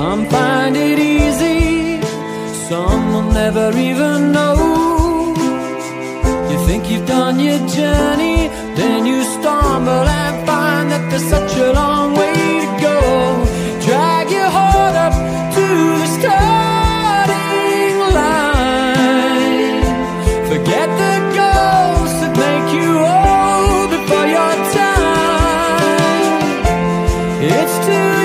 Some find it easy, some will never even know. You think you've done your journey, then you stumble and find that there's such a long way to go. Drag your heart up to the starting line. Forget the ghosts that make you old before your time. It's too